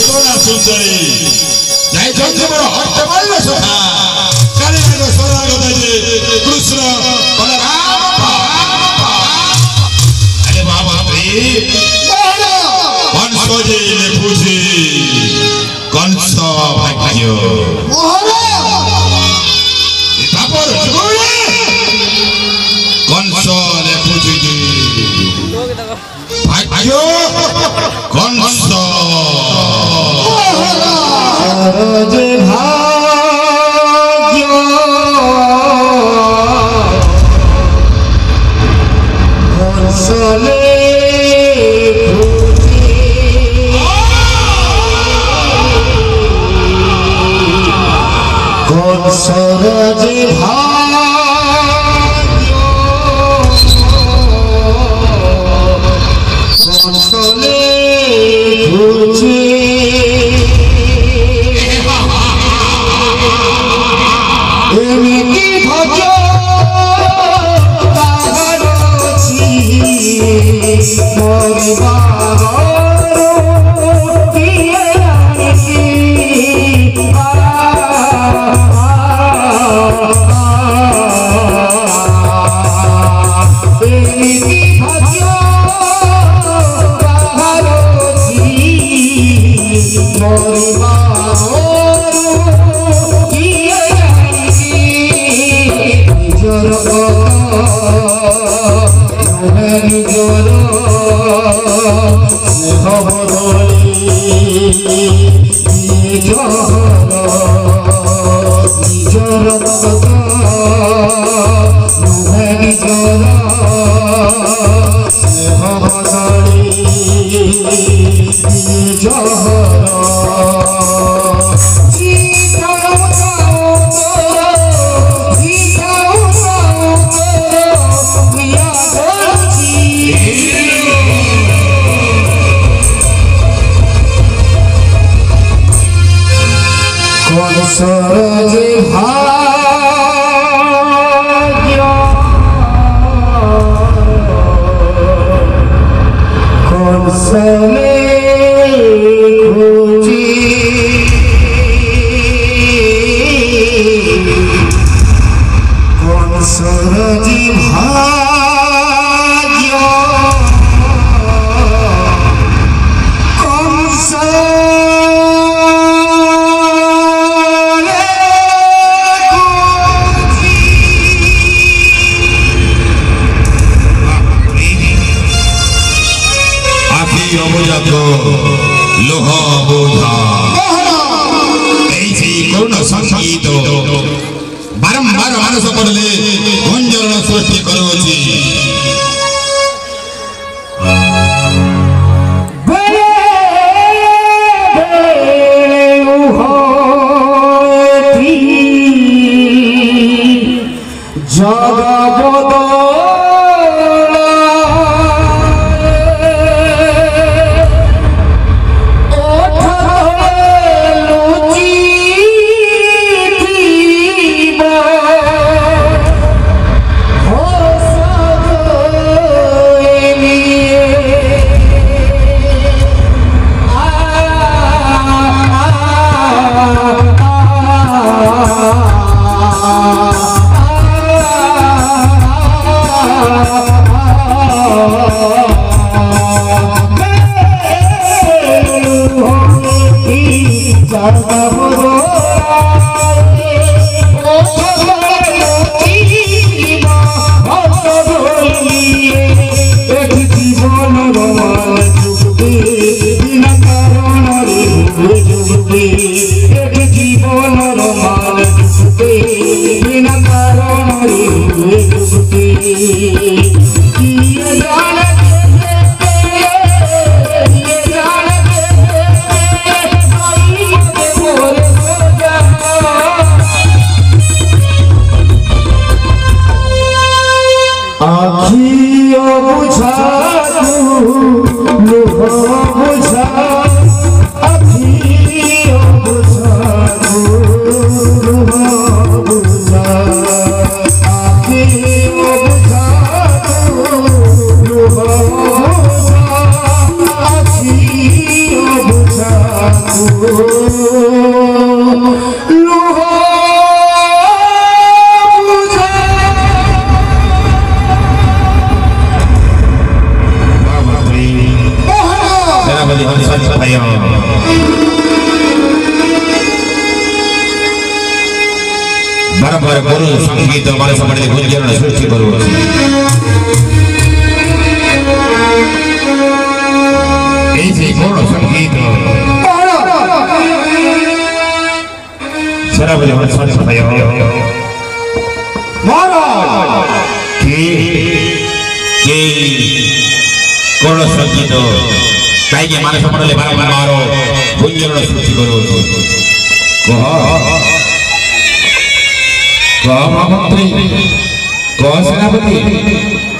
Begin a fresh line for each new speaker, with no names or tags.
सुगोना सुंदरी जय जय बड़ हट्टमल्ल सखा कालिनाग शरणागत जे कृष्ण बलराम अरे बाबा रे कंस जे लेखुछि कंस भाग्य तापर सुगोना कंस लेखुछि भाग्य कंस
सरज भाग्य कंसले सरज भाग्य कंसले खुची एमिति भज ताहार अछि मरिबार किए जानिछि एमिति भज ताहार अछि मरिबार নিজর স্নেহ বদলি নিজর নিজর স্নেহ বদলি নিজর सरज भाग्य कंसले खुची सरज भाग्य कंस
लोह बोझा कौन संगीत बारंबार मानस पड़े गुंजरण सृष्टि करुछि ଭୟ ବାରମ୍ବାର ଗୁରୁ ସଙ୍ଗୀତ ମାନସ ମଣ୍ଡଳୀ ଗୁଞ୍ଜରଣ ସୃଷ୍ଟି କରୁଅଛି। এই যে বড় সঙ্গীত সারা বলে আমার সাথে ভাই কে কে কোন সঙ্গীত কাইকে মানুষ মন্ডলে বারবার মারো গুঞ্জরণ সৃষ্টি করো কহ কহ মহামন্ত্রী কহ সেনাপতি